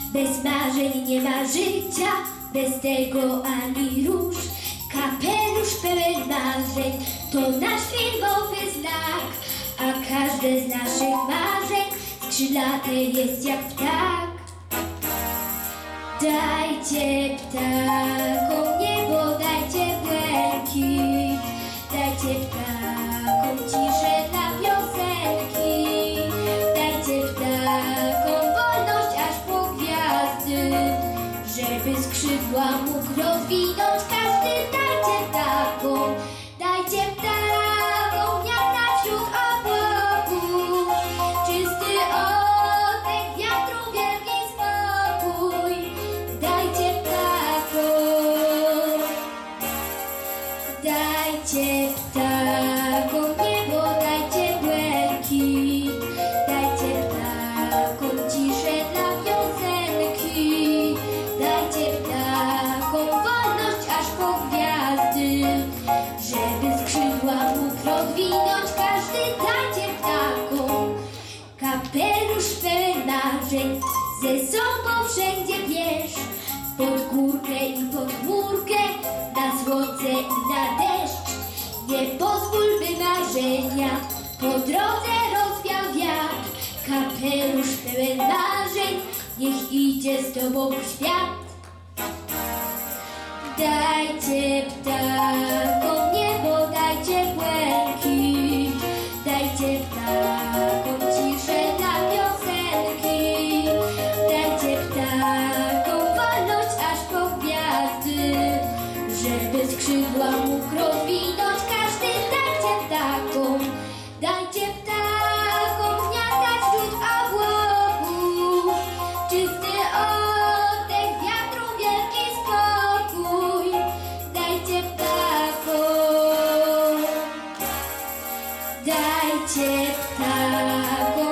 Bez marzeń nie ma życia, bez tego ani róż. Kapelusz pełen marzeń to nasz firmowy znak, a każde z naszych marzeń skrzydlate jest jak ptak. Dajcie ptakom niebo, dajcie błękit, dajcie ptakom ciszę dla piosenki, dajcie ptakom wolność aż po gwiazdy, żeby skrzydła mógł rozwinąć każdy. Dajcie ptakom, dajcie ptakom gniazda wśród obłoków, czysty oddech wiatru, wielki spokój. Dajcie ptakom, dajcie ptakom niebo, dajcie błękit, dajcie ptakom ciszę dla piosenki, dajcie ptakom wolność aż po gwiazdy, żeby skrzydła mógł rozwinąć każdy. Dajcie ptakom kapelusz pełen marzeń, ze sobą wszędzie bierz, pod górkę i pod chmurkę, na słońce i na deszcz. Nie pozwól, by marzenia po drodze rozwiał wiatr. Kapelusz pełen marzeń, niech idzie z tobą w świat. Dajcie ptakom niebo, dajcie błękit, dajcie ptakom ciszę dla piosenki, dajcie ptakom wolność aż po gwiazdy, żeby skrzydła mógł rozwinąć każdy. Dajcie ptakom, dajcie ptakom gniazda wśród obłoków, czysty oddech wiatru, wielki spokój. Dajcie ptakom, dajcie ptakom